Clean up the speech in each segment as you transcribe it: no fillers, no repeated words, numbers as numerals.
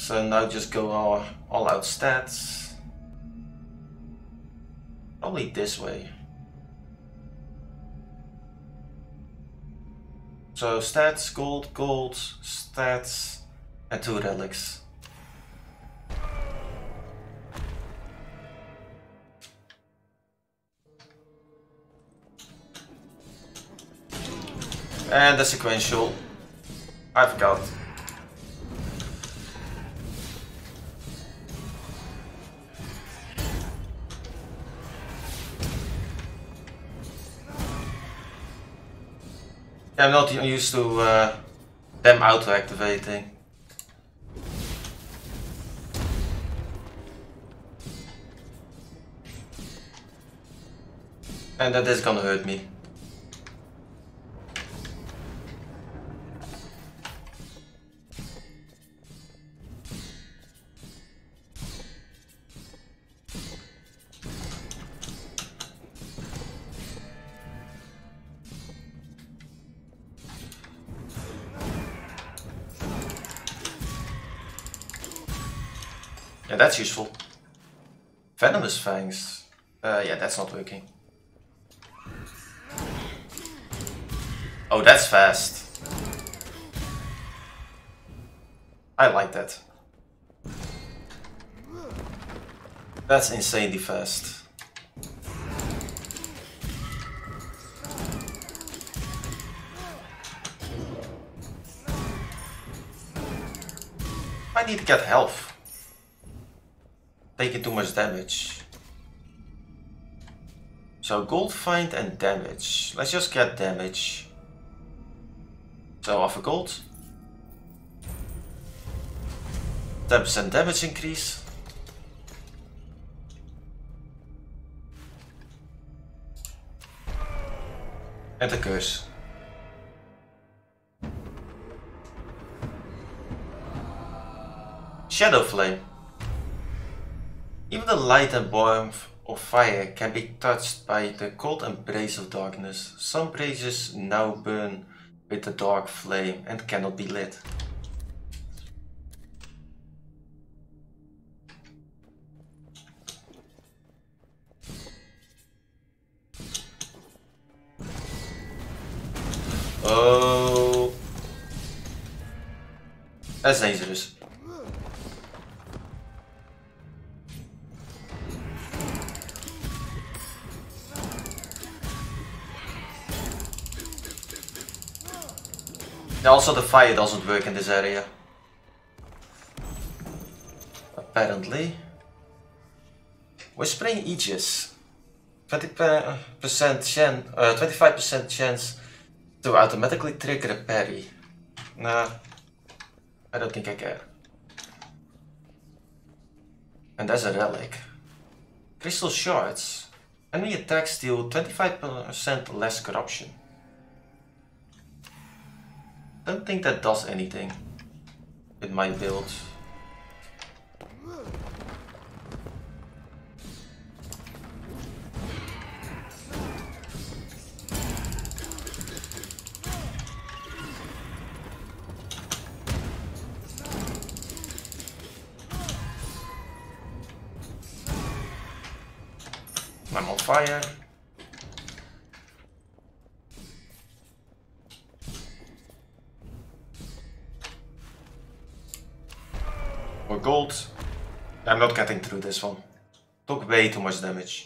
So now just go all out stats. Probably this way. So stats, gold, gold, stats, and 2 relics. And the sequential. I forgot. I'm not used to them auto-activating. And that is gonna hurt me. Yeah, that's useful. Venomous Fangs. Yeah, that's not working. Oh, that's fast. I like that. That's insanely fast. I need to get health. Taking too much damage. So gold find and damage. Let's just get damage. So offer gold. 10% damage increase. And a curse. Shadow Flame. Even the light and warmth of fire can be touched by the cold embrace of darkness. Some braziers now burn with the dark flame and cannot be lit. Oh, that's dangerous. Also, the fire doesn't work in this area. Apparently. Whispering Aegis. 25% chance to automatically trigger a parry. Nah, I don't think I care. And there's a relic. Crystal Shards. Enemy attacks deal 25% less corruption. Don't think that does anything with my build. I'm on fire. More gold. I'm not getting through this one. Took way too much damage.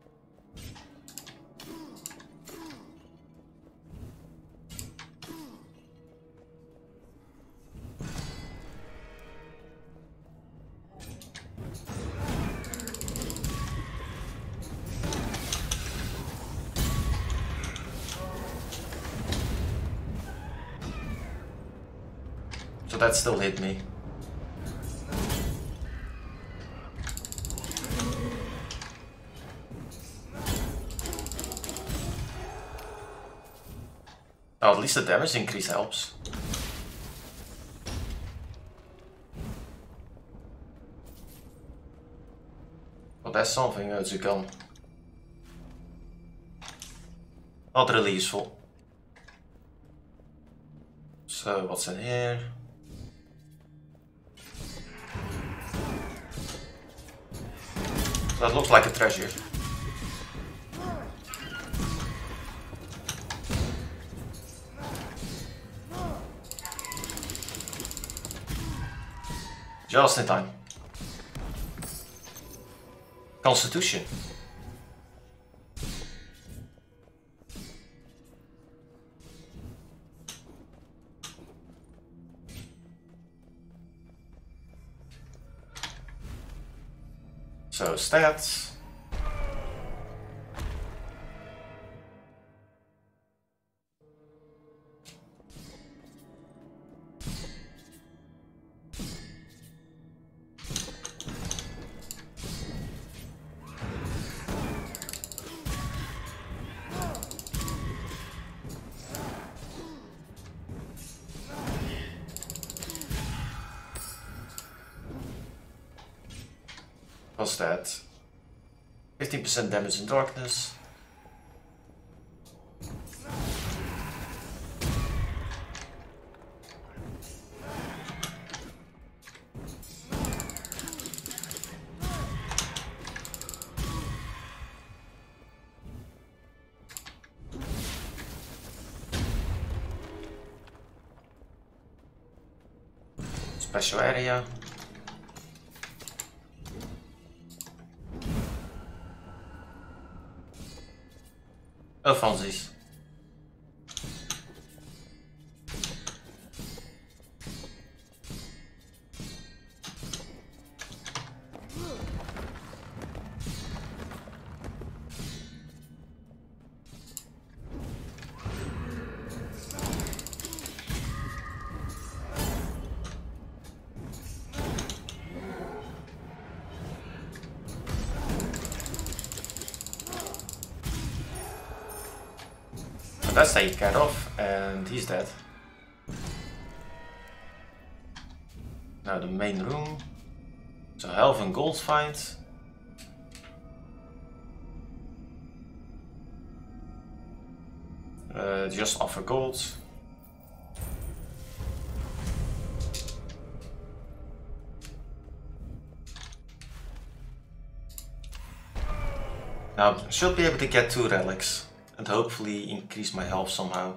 So that still hit me. Oh, at least the damage increase helps. Well, that's something as you can. Not really useful. So, what's in here? That looks like a treasure. Just in time. Constitution. So stats. What's that? 15% damage in darkness. Special area. Oh, fancies. That's taken care of, and he's dead. Now the main room. So health and gold find. Just offer gold. Now should be able to get 2 relics. And hopefully increase my health somehow.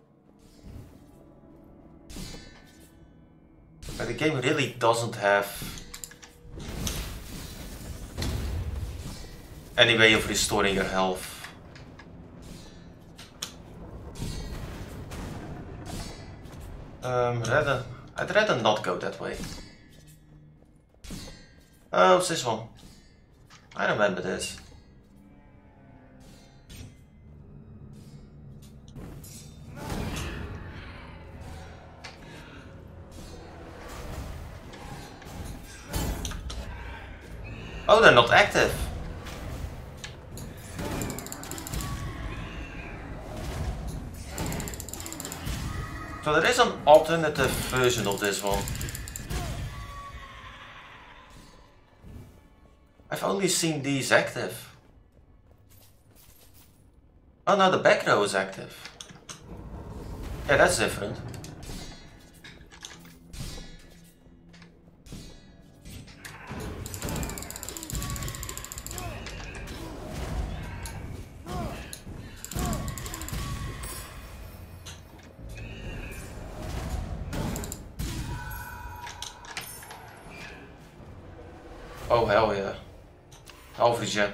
But the game really doesn't have any way of restoring your health. I'd rather not go that way. Oh, it's this one. I remember this. Oh, they're not active. So there is an alternative version of this one. I've only seen these active. Oh no, the back row is active. Yeah, that's different. Oh hell yeah. Half gem.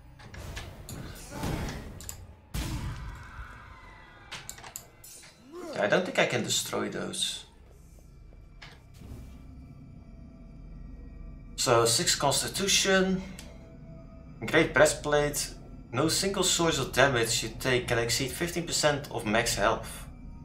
I don't think I can destroy those. So 6 constitution. Great breastplate. No single source of damage you take can exceed 15% of max health.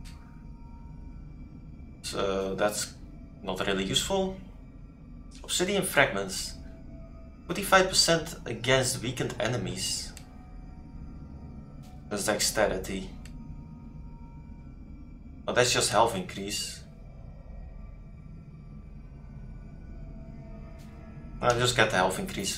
So that's not really useful. Obsidian fragments. 45% against weakened enemies. That's dexterity. Oh, that's just health increase. I'll just get the health increase.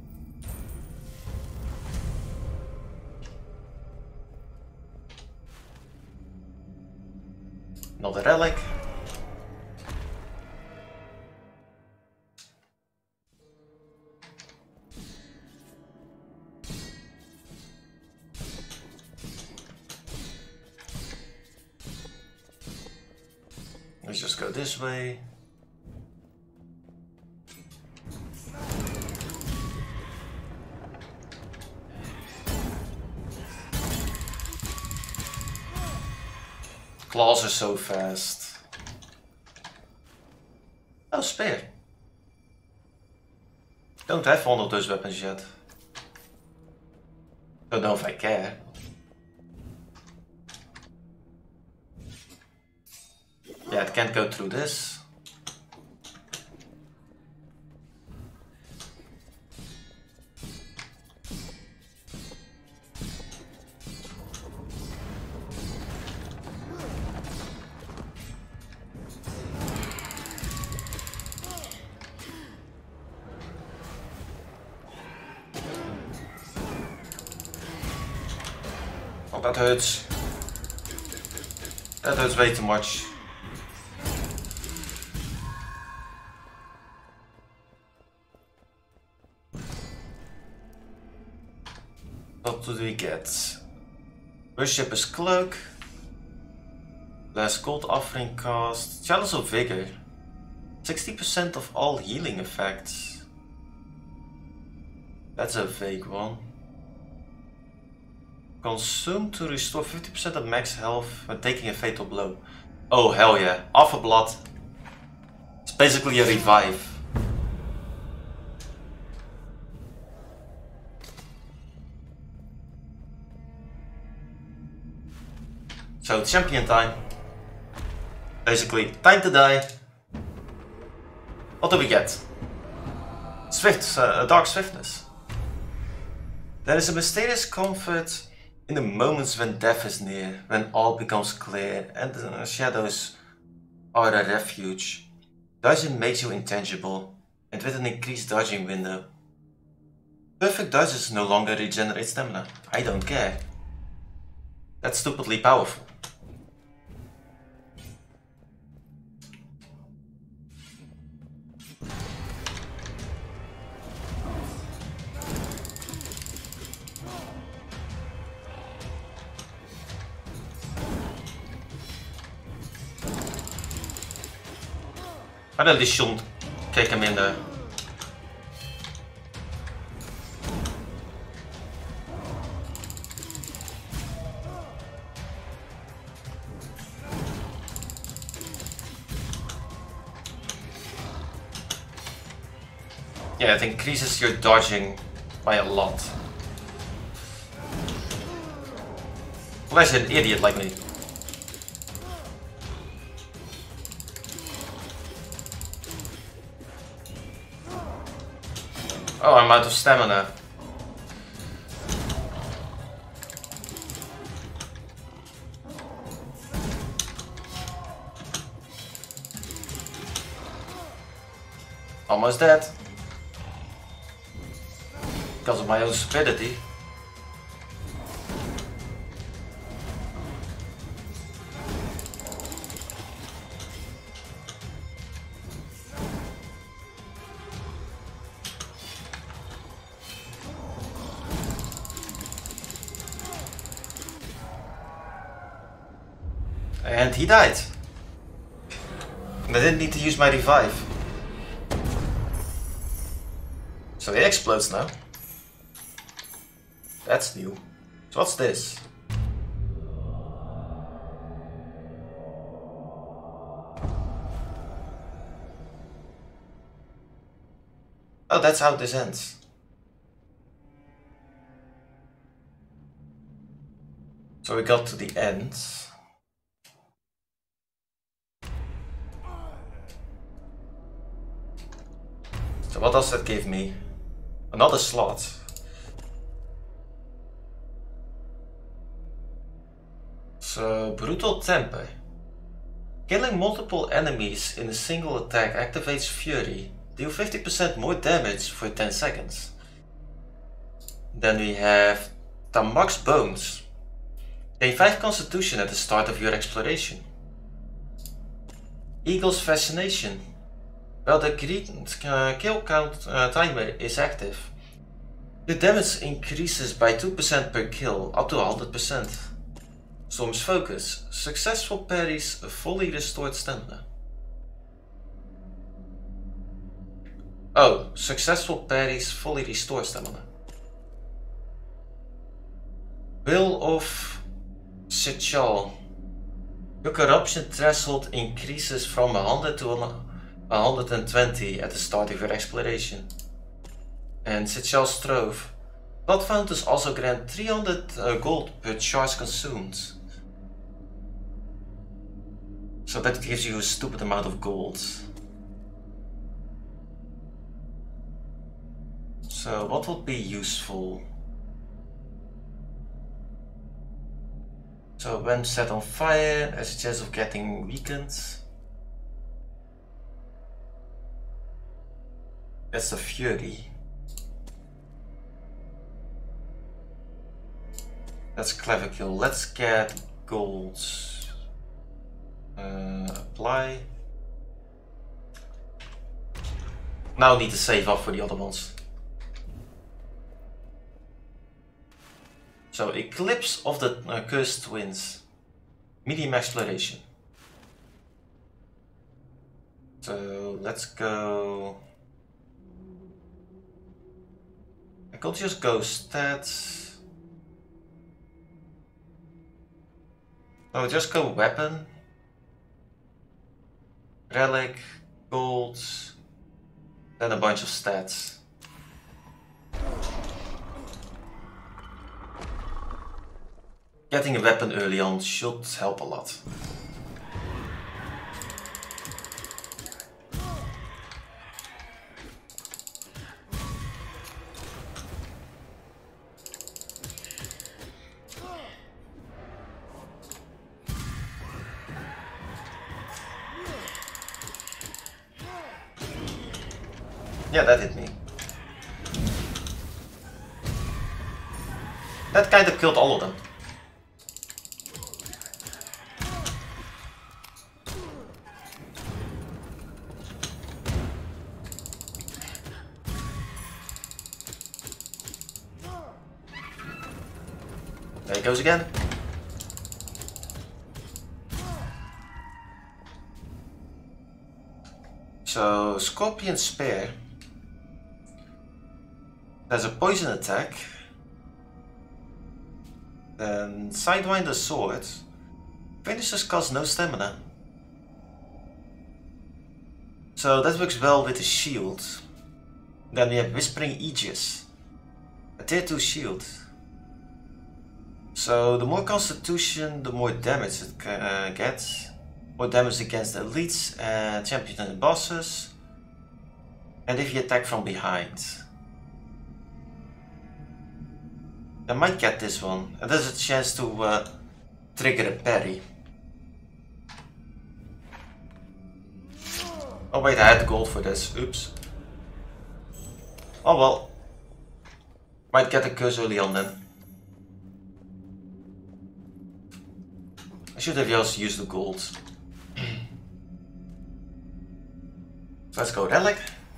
Another relic. Let's just go this way. Claws are so fast. Oh, spear. Don't have one of those weapons yet. Don't know if I care. Yeah, it can't go through this. Oh, that hurts. That hurts way too much. What do we get? Worshipper's Cloak. Last gold offering cost. Chalice of Vigor. 60% of all healing effects. That's a vague one. Consume to restore 50% of max health when taking a fatal blow. Oh hell yeah. Offer Blood. It's basically a revive. So champion time. Basically, time to die. What do we get? Swift, Dark Swiftness. There is a mysterious comfort in the moments when death is near, when all becomes clear and the shadows are a refuge. Dodging makes you intangible, and with an increased dodging window. Perfect dodges no longer regenerate stamina. I don't care. That's stupidly powerful. I really shouldn't kick him in there. Yeah, it increases your dodging by a lot. Unless you're an idiot like me. Oh, I'm out of stamina. Almost dead. Because of my own stupidity. And he died. And I didn't need to use my revive. So he explodes now. That's new. So what's this? Oh, that's how this ends. So we got to the end. So what does that give me? Another slot. So, Brutal Temper. Killing multiple enemies in a single attack activates Fury. Deal 50% more damage for 10 seconds. Then we have Tamak's Bones. Gain 5 Constitution at the start of your exploration. Eagle's Fascination. While the kill count timer is active, the damage increases by 2% per kill, up to 100%. Storm's Focus. Successful parries fully restored stamina. Oh, successful parries fully restore stamina. Will of Sechal. Your corruption threshold increases from 100 to 120 at the start of your exploration. And Sechal Strove. Blood fountains also grant 300 gold per charge consumed. So that gives you a stupid amount of gold. So what would be useful? So when set on fire, there's a chance of getting weakened. That's the Fury. That's Clever Kill. Let's get gold. Apply. Now need to save up for the other ones. So Eclipse of the Cursed Twins. Medium exploration. So let's go. I could just go stats. Oh, just go weapon. Relic, gold, then a bunch of stats. Getting a weapon early on should help a lot. Yeah, that hit me. That kind of killed all of them. There he goes again. So, Scorpion Spear. There's a poison attack. Then Sidewinder Sword. Finishers cost no stamina. So that works well with the shield. Then we have Whispering Aegis. A tier 2 shield. So the more constitution, the more damage it gets. More damage against elites, champions and bosses. And if you attack from behind. I might get this one, and there's a chance to trigger a parry. Oh wait, I had gold for this, oops. Oh well. Might get a curse early on then. I should have just used the gold. So let's go Relic.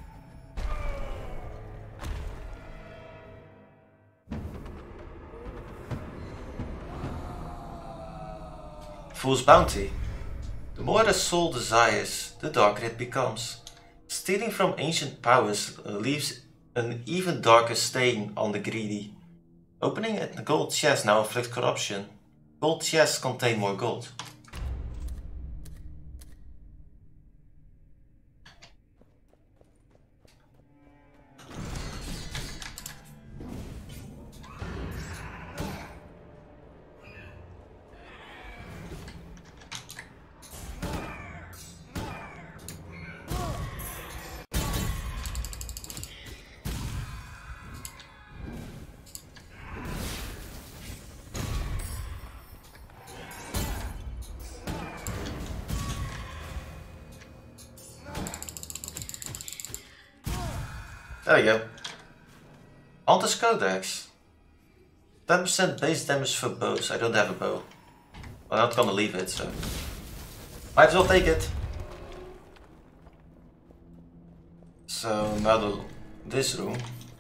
Fool's Bounty. The more the soul desires, the darker it becomes. Stealing from ancient powers leaves an even darker stain on the greedy. Opening a gold chest now inflicts corruption. Gold chests contain more gold. There we go. Hunter's Codex. 10% base damage for bows. I don't have a bow. I'm not gonna leave it, so might as well take it. So now this room.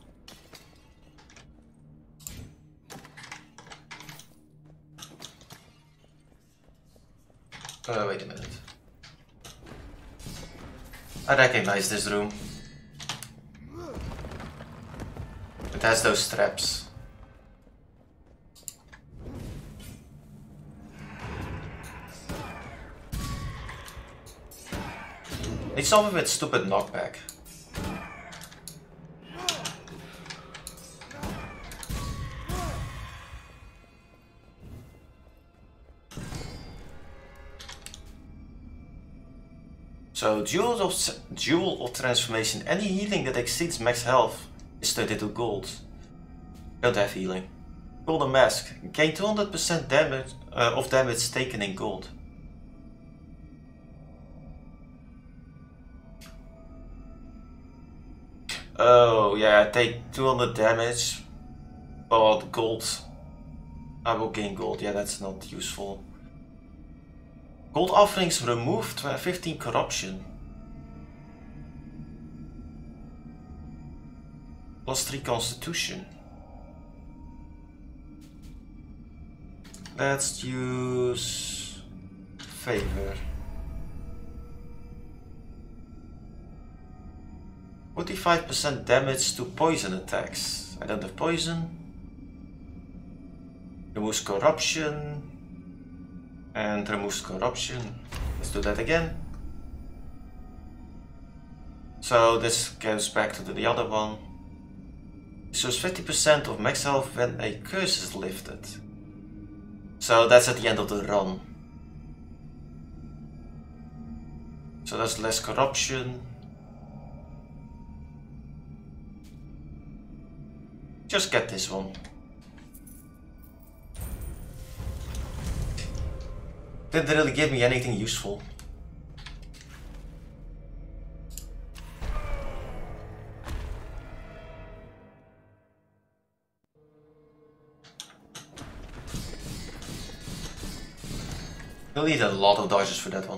Wait a minute. I recognize this room. It has those traps. Need something with stupid knockback. So dual of transformation. Any healing that exceeds max health is 32 gold. Don't have healing. Golden Mask. Gain 200% damage of damage taken in gold. Oh yeah, I take 200 damage, but gold. I will gain gold. Yeah, that's not useful. Gold offerings removed 15 corruption. Plus 3 constitution. Let's use favor. 45% damage to poison attacks. I don't have poison. Removes corruption. And removes corruption. Let's do that again. So this goes back to the other one. Restores 50% of max health when a curse is lifted. So that's at the end of the run. So that's less corruption. Just get this one. Didn't really give me anything useful. You'll need a lot of dodges for that one.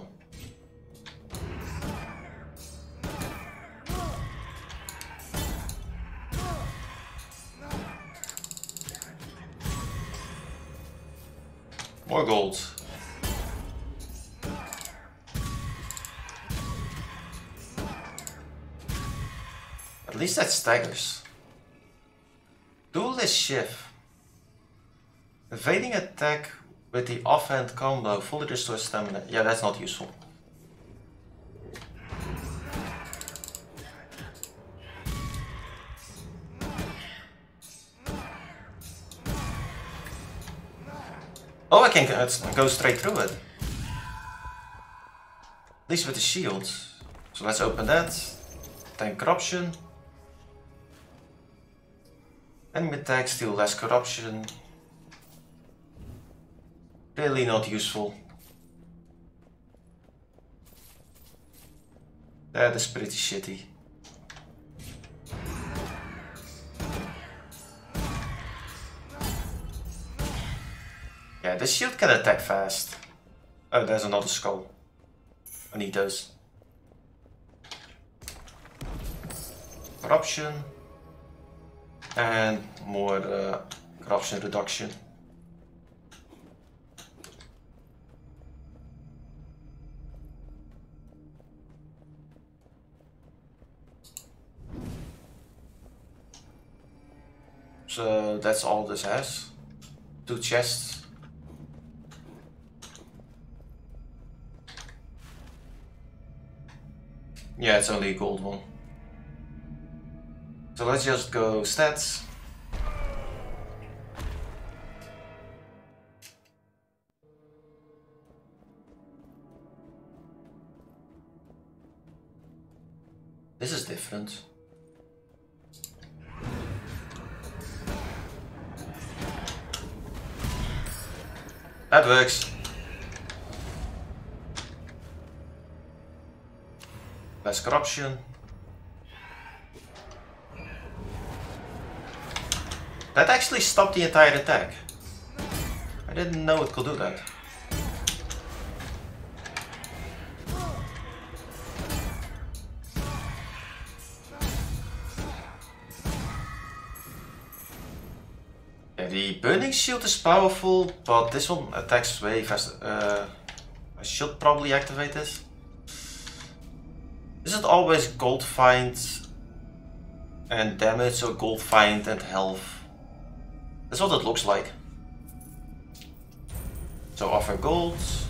More gold. At least that staggers. Duelist Shift. Evading attack with the offhand combo fully restores stamina. Yeah, that's not useful. Oh, I can go straight through it. At least with the shield. So let's open that. Tank corruption. Enemy attack, steal less corruption. Really not useful. That is pretty shitty. Yeah, the shield can attack fast. Oh, there's another skull. I need those. Corruption. And more corruption reduction. So that's all this has. 2 chests. Yeah, it's only a gold one. So let's just go stats. This is different. That works. Less corruption. That actually stopped the entire attack. I didn't know it could do that. Yeah, the burning shield is powerful, but this one attacks way faster. I should probably activate this. Is it always gold find and damage, so gold find and health. That's what it looks like. So offer gold.